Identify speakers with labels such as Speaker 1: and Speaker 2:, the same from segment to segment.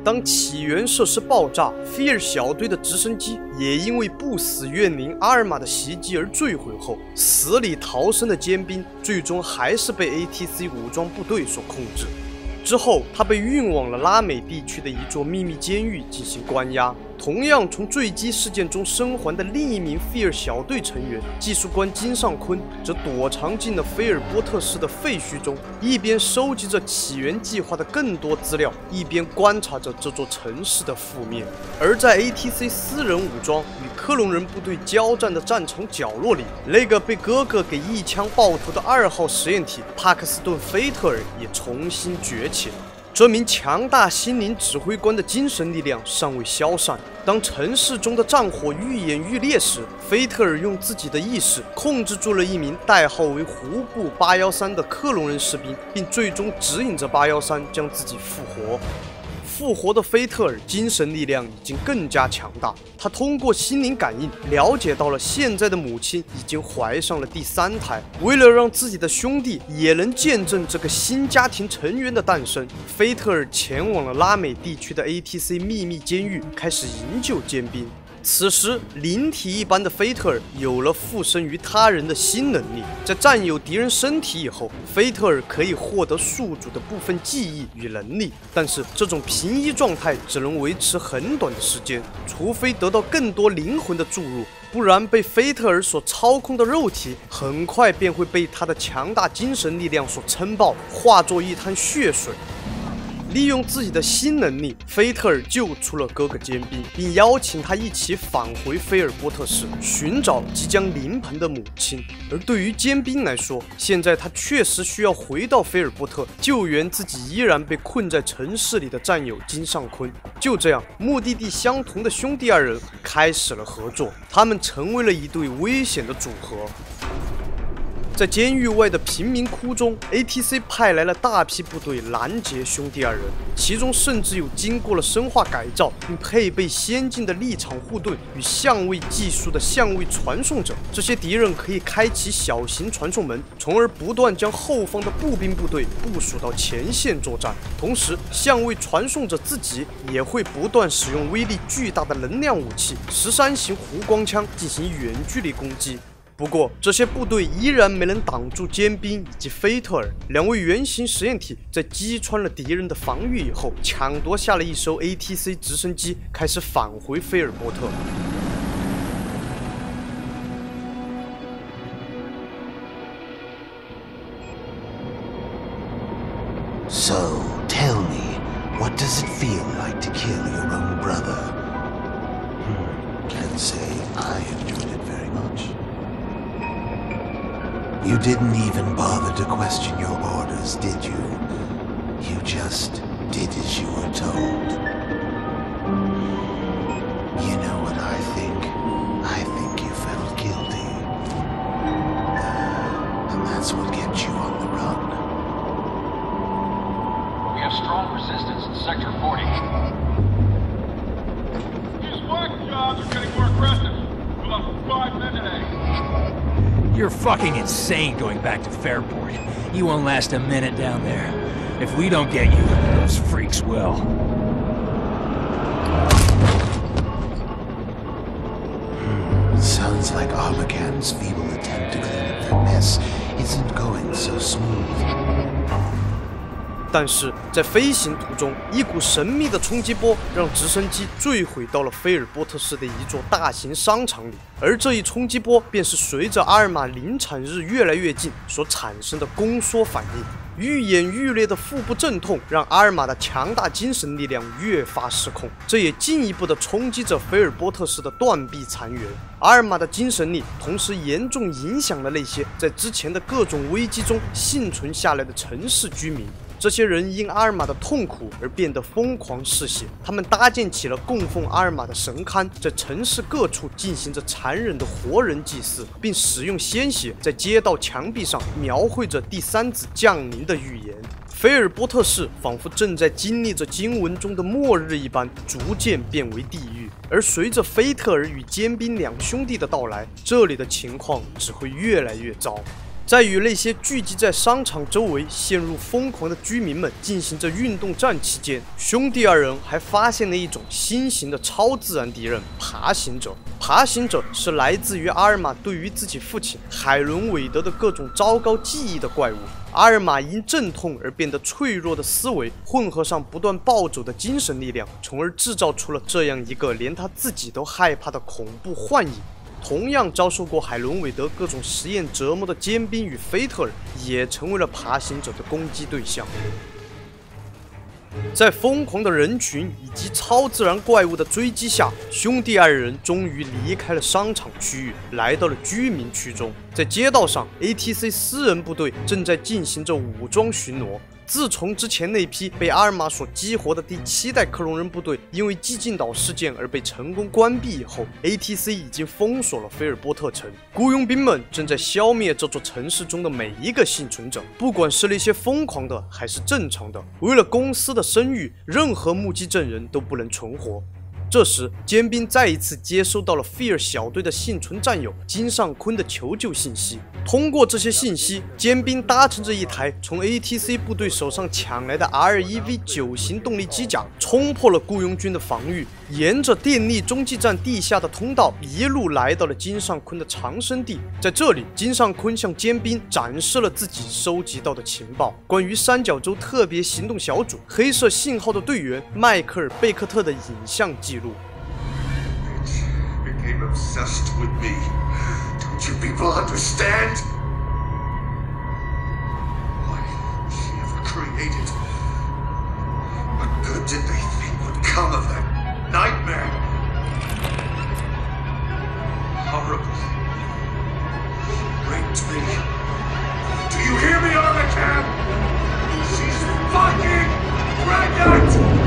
Speaker 1: 当起源设施爆炸，菲尔小队的直升机也因为不死怨灵阿尔玛的袭击而坠毁后，死里逃生的尖兵最终还是被 ATC 武装部队所控制。之后，他被运往了拉美地区的一座秘密监狱进行关押。同样从坠机事件中生还的另一名菲尔小队成员技术官金尚昆，则躲藏进了菲尔波特市的废墟中，一边收集着起源计划的更多资料，一边观察着这座城市的覆灭。而在 ATC 私人武装与克隆人部队交战的战场角落里，那个被哥哥给一枪爆头的2号实验体帕克斯顿·菲特尔也重新崛起了。这名强大心灵指挥官的精神力量尚未消散。当城市中的战火愈演愈烈时，菲特尔用自己的意识控制住了一名代号为胡布813的克隆人士兵，并最终指引着813将自己复活。复活的菲特尔精神力量已经更加强大，他通过心灵感应了解到了现在的母亲已经怀上了第3胎。为了让自己的兄弟也能见证这个新家庭成员的诞生，菲特尔前往了拉美地区的 ATC 秘密监狱，开始营救尖兵。此时，灵体一般的菲特尔有了附身于他人的新能力，在占有敌人身体以后，菲特尔可以获得宿主的部分记忆与能力，但是这种平移状态只能维持很短的时间，除非得到更多灵魂的注入，不然被菲特尔所操控的肉体很快便会被他的强大精神力量所撑爆，化作一滩血水。利用自己的新能力，菲特尔救出了哥哥尖兵，并邀请他一起返回菲尔波特市，寻找即将临盆的母亲。而对于尖兵来说，现在他确实需要回到菲尔波特，救援自己依然被困在城市里的战友金尚昆。就这样，目的地相同的兄弟2人开始了合作，他们成为了一对危险的组合。在监狱外的贫民窟中 ，ATC 派来了大批部队拦截兄弟2人，其中甚至有经过了生化改造并配备先进的立场护盾与相位技术的相位传送者。这些敌人可以开启小型传送门，从而不断将后方的步兵部队部署到前线作战。同时，相位传送者自己也会不断使用威力巨大的能量武器13型弧光枪进行远距离攻击。不过，这些部队依然没能挡住尖兵以及菲特尔2位原型实验体。在击穿了敌人的防御以后，抢夺下了一艘 ATC 直升机，开始返回菲尔波特。
Speaker 2: So, tell me, what does it feel like to kill your own brother? Can't say I enjoyed it very much. You didn't even bother to question your orders, did you? You just did as you were told. You know what I think? I think you felt guilty. And that's what gets you on the run.
Speaker 3: We have strong resistance in Sector 40. These work jobs are getting more aggressive. We lost 5 men today.
Speaker 4: You're fucking insane going back to Fairport. You won't last a minute down there. If we don't get you, those freaks will.
Speaker 2: Sounds like Armacan's feeble attempt to clean up their mess isn't going so smooth.
Speaker 1: 但是在飞行途中，一股神秘的冲击波让直升机坠毁到了菲尔波特市的一座大型商场里，而这一冲击波便是随着阿尔玛临产日越来越近所产生的宫缩反应。愈演愈烈的腹部阵痛让阿尔玛的强大精神力量越发失控，这也进一步的冲击着菲尔波特市的断壁残垣。阿尔玛的精神力同时严重影响了那些在之前的各种危机中幸存下来的城市居民。这些人因阿尔玛的痛苦而变得疯狂嗜血，他们搭建起了供奉阿尔玛的神龛，在城市各处进行着残忍的活人祭祀，并使用鲜血在街道墙壁上描绘着第3子降临的预言。菲尔波特市仿佛正在经历着经文中的末日一般，逐渐变为地狱。而随着菲特尔与尖兵2兄弟的到来，这里的情况只会越来越糟。 在与那些聚集在商场周围、陷入疯狂的居民们进行着运动战期间，兄弟二人还发现了一种新型的超自然敌人——爬行者。爬行者是来自于阿尔玛对于自己父亲海伦·韦德的各种糟糕记忆的怪物。阿尔玛因阵痛而变得脆弱的思维，混合上不断暴走的精神力量，从而制造出了这样一个连他自己都害怕的恐怖幻影。同样遭受过海伦·韦德各种实验折磨的坚冰与菲特尔，也成为了爬行者的攻击对象。在疯狂的人群以及超自然怪物的追击下，兄弟二人终于离开了商场区域，来到了居民区中。在街道上 ，ATC 私人部队正在进行着武装巡逻。自从之前那批被阿尔玛所激活的第7代克隆人部队因为寂静岛事件而被成功关闭以后 ，ATC 已经封锁了菲尔波特城。雇佣兵们正在消灭这座城市中的每一个幸存者，不管是那些疯狂的还是正常的。为了公司的声誉，任何目击证人都不能存活。这时，坚冰再一次接收到了菲尔小队的幸存战友金尚昆的求救信息。通过这些信息，坚冰搭乘着一台从 ATC 部队手上抢来的 R1V9 型动力机甲，冲破了雇佣军的防御，沿着电力中继站地下的通道，一路来到了金尚昆的藏身地。在这里，金尚昆向坚冰展示了自己收集到的情报，关于三角洲特别行动小组黑色信号的队员迈克尔·贝克特的影像记录。
Speaker 2: Became obsessed with me. Don't you people understand? What she ever created? What good did they think would come of that nightmare? Horrible. She raped me. Do you hear me, Armacan? She's fucking pregnant!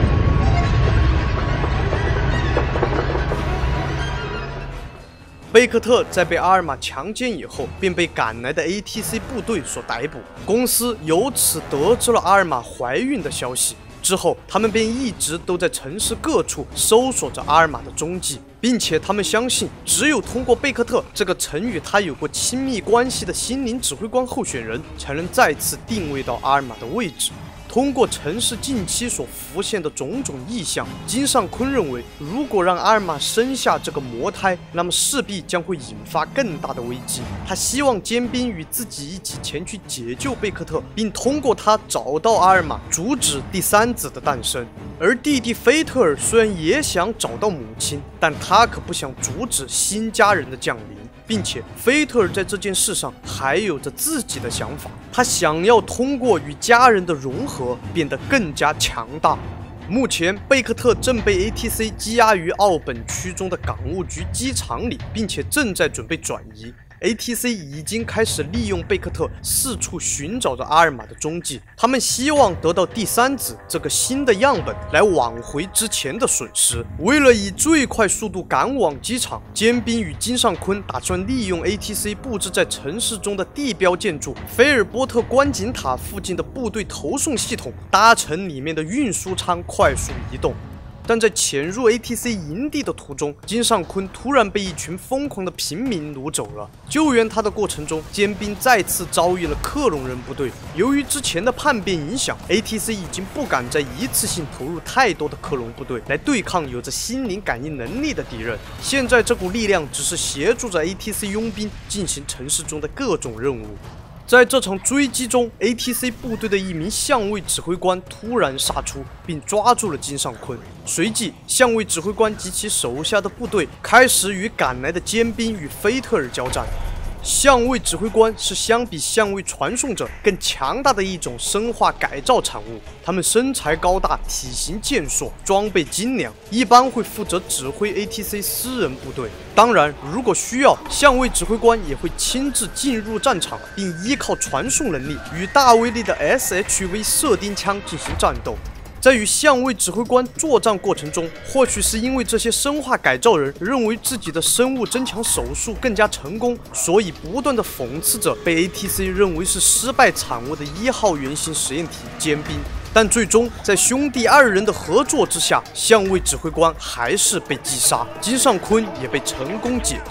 Speaker 1: 贝克特在被阿尔玛强奸以后，便被赶来的 ATC 部队所逮捕。公司由此得知了阿尔玛怀孕的消息。之后，他们便一直都在城市各处搜索着阿尔玛的踪迹，并且他们相信，只有通过贝克特这个曾与他有过亲密关系的心灵指挥官候选人，才能再次定位到阿尔玛的位置。通过城市近期所浮现的种种异象，金尚昆认为，如果让阿尔玛生下这个魔胎，那么势必将会引发更大的危机。他希望坚冰与自己一起前去解救贝克特，并通过他找到阿尔玛，阻止第三子的诞生。而弟弟菲特尔虽然也想找到母亲，但他可不想阻止新家人的降临。并且，菲特尔在这件事上还有着自己的想法，他想要通过与家人的融合变得更加强大。目前，贝克特正被 ATC 羁押于奥本区中的港务局机场里，并且正在准备转移。ATC 已经开始利用贝克特四处寻找着阿尔玛的踪迹，他们希望得到第三子这个新的样本来挽回之前的损失。为了以最快速度赶往机场，坚冰与金尚昆打算利用 ATC 布置在城市中的地标建筑菲尔波特观景塔附近的部队投送系统，搭乘里面的运输舱快速移动。但在潜入 ATC 营地的途中，金尚昆突然被一群疯狂的平民掳走了。救援他的过程中，坚冰再次遭遇了克隆人部队。由于之前的叛变影响 ，ATC 已经不敢再一次性投入太多的克隆部队来对抗有着心灵感应能力的敌人。现在这股力量只是协助着 ATC 佣兵进行城市中的各种任务。在这场追击中 ，ATC 部队的一名相位指挥官突然杀出，并抓住了金尚昆。随即，相位指挥官及其手下的部队开始与赶来的坚冰与菲特尔交战。相位指挥官是相比相位传送者更强大的一种生化改造产物，他们身材高大，体型健硕，装备精良，一般会负责指挥 ATC 私人部队。当然，如果需要，相位指挥官也会亲自进入战场，并依靠传送能力与大威力的 SHV 射钉枪进行战斗。在与相位指挥官作战过程中，或许是因为这些生化改造人认为自己的生物增强手术更加成功，所以不断的讽刺着被 ATC 认为是失败产物的1号原型实验体坚冰。但最终在兄弟二人的合作之下，相位指挥官还是被击杀，金尚昆也被成功解救。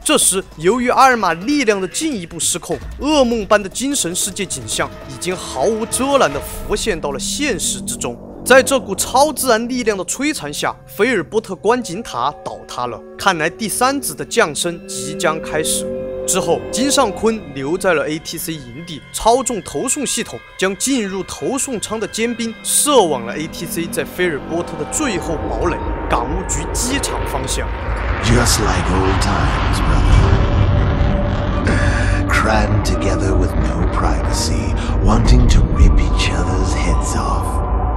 Speaker 1: 这时，由于阿尔玛力量的进一步失控，噩梦般的精神世界景象已经毫无遮拦地浮现到了现实之中。在这股超自然力量的摧残下，菲尔波特观景塔倒塌了。看来第三子的降生即将开始。之后，金尚昆留在了 ATC 营地，操纵投送系统，将进入投送舱的尖兵射往了 ATC 在菲尔波特的最后堡垒——港务局机场方向。
Speaker 2: Just like old times, brother. Crammed together with no privacy, wanting to rip each other's heads off.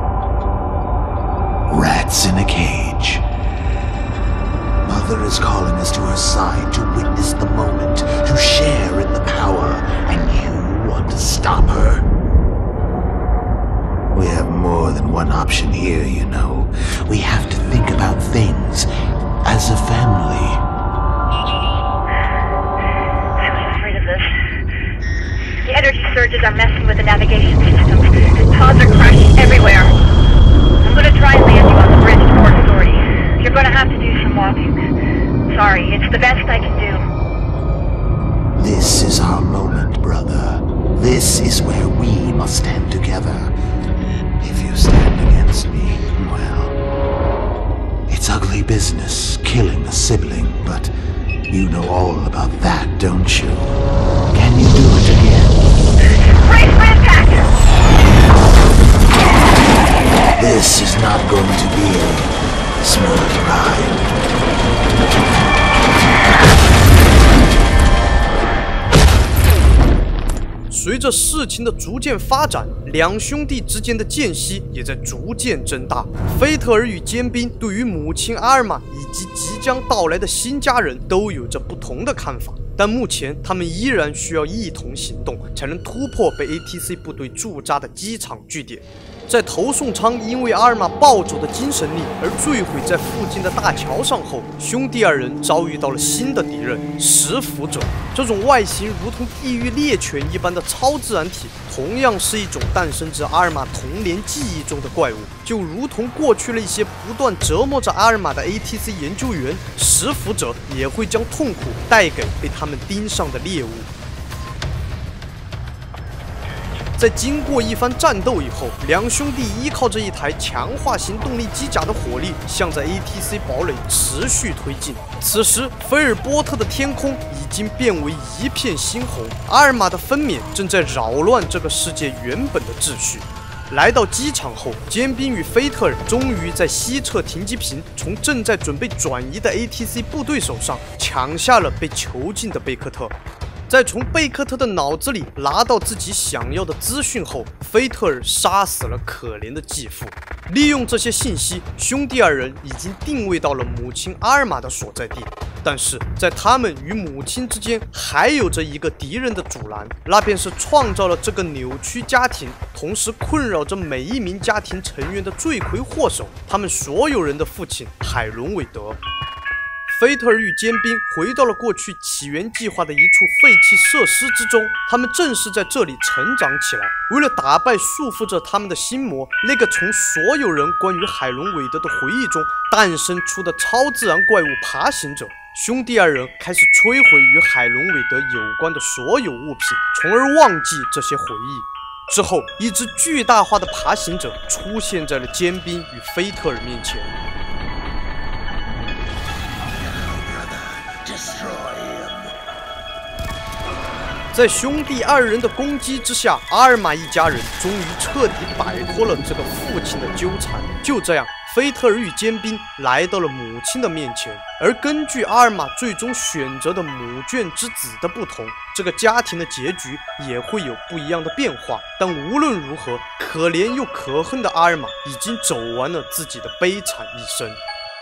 Speaker 2: Rats in a cage. Mother is calling us to her side to witness the moment, to share in the power, and you want to stop her? We have more than one option here, you know. We have to think about things as a family.
Speaker 5: I was afraid of this. The energy surges are messing with the navigation systems. The pods are crashing everywhere. I'm gonna try and land you on the bridge to Port Authority. You're gonna have to do some walking. Sorry, it's the best I can do.
Speaker 2: This is our moment, brother. This is where we must stand together. If you stand against me, well, it's ugly business killing a sibling, but you know all about that, don't you? Can you do it again?
Speaker 5: Brace for impact!
Speaker 2: This is not going to be a smooth ride.
Speaker 1: 随着事情的逐渐发展，两兄弟之间的间隙也在逐渐增大。菲特尔与坚冰对于母亲阿尔玛以及即将到来的新家人都有着不同的看法，但目前他们依然需要一同行动，才能突破被 ATC 部队驻扎的机场据点。在投送舱因为阿尔玛暴走的精神力而坠毁在附近的大桥上后，兄弟二人遭遇到了新的敌人——食腐者。这种外形如同地狱猎犬一般的超自然体，同样是一种诞生自阿尔玛童年记忆中的怪物。就如同过去了一些不断折磨着阿尔玛的 ATC 研究员，食腐者也会将痛苦带给被他们盯上的猎物。在经过一番战斗以后，两兄弟依靠着一台强化型动力机甲的火力，向着 ATC 堡垒持续推进。此时，菲尔波特的天空已经变为一片猩红，阿尔玛的分娩正在扰乱这个世界原本的秩序。来到机场后，坚冰与菲特尔终于在西侧停机坪从正在准备转移的 ATC 部队手上抢下了被囚禁的贝克特。在从贝克特的脑子里拿到自己想要的资讯后，菲特尔杀死了可怜的继父。利用这些信息，兄弟二人已经定位到了母亲阿尔玛的所在地。但是在他们与母亲之间还有着一个敌人的阻拦，那便是创造了这个扭曲家庭，同时困扰着每一名家庭成员的罪魁祸首，他们所有人的父亲海伦韦德。菲特尔与坚冰回到了过去起源计划的一处废弃设施之中，他们正是在这里成长起来。为了打败束缚着他们的心魔，那个从所有人关于海伦韦德的回忆中诞生出的超自然怪物爬行者，兄弟二人开始摧毁与海伦韦德有关的所有物品，从而忘记这些回忆。之后，一只巨大化的爬行者出现在了坚冰与菲特尔面前。在兄弟二人的攻击之下，阿尔玛一家人终于彻底摆脱了这个父亲的纠缠。就这样，菲特尔与坚冰来到了母亲的面前，而根据阿尔玛最终选择的母眷之子的不同，这个家庭的结局也会有不一样的变化。但无论如何，可怜又可恨的阿尔玛已经走完了自己的悲惨一生。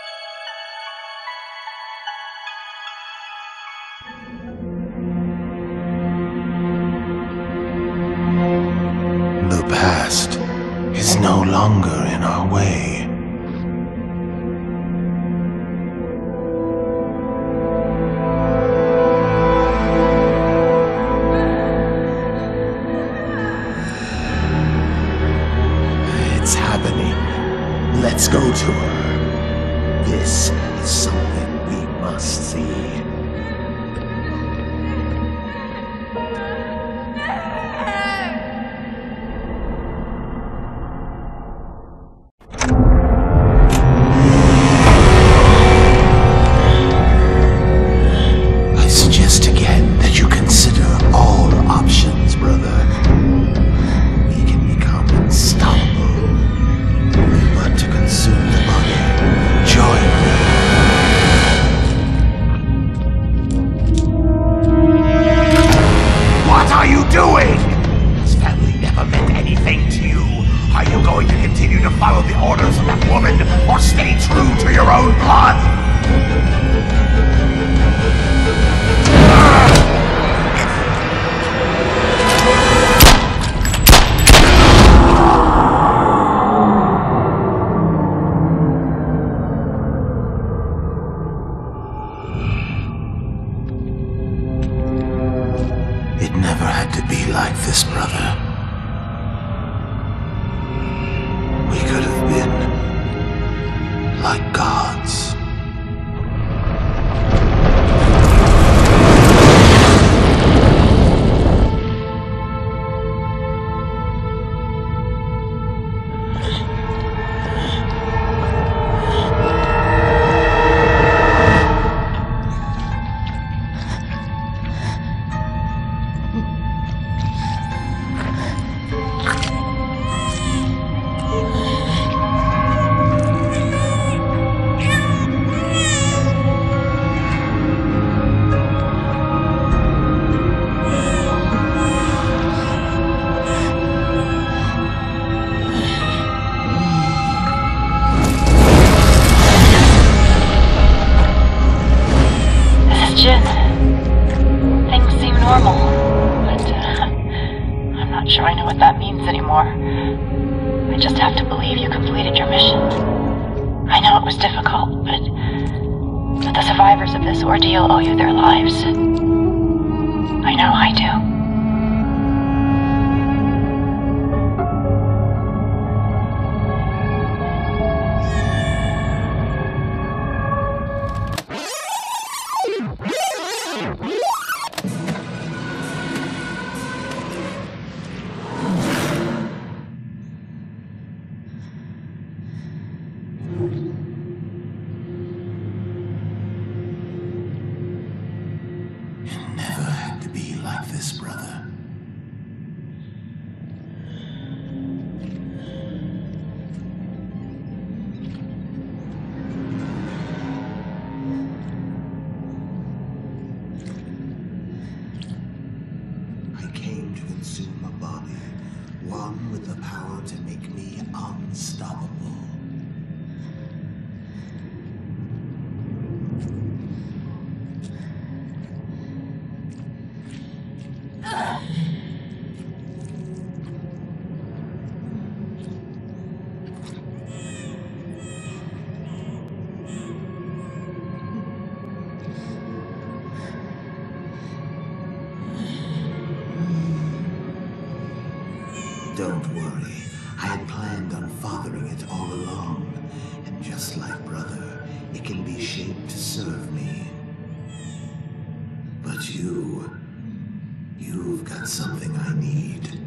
Speaker 2: The past is no longer in our way. It's happening. Let's go to her. This is something we must see. follow the orders of a woman or stay true to your own blood? It never had to be like this, brother. We could have been like gods.
Speaker 5: Jin, things seem normal, but I'm not sure I know what that means anymore. I just have to believe you completed your mission. I know it was difficult, but the survivors of this ordeal owe you their lives. I know I do.
Speaker 2: Never had to be like this, brother. I came to consume a body, one with the power to make me unstoppable. Don't worry, I had planned on fathering it all along, and just like brother, it can be shaped to serve me. But you've got something I need.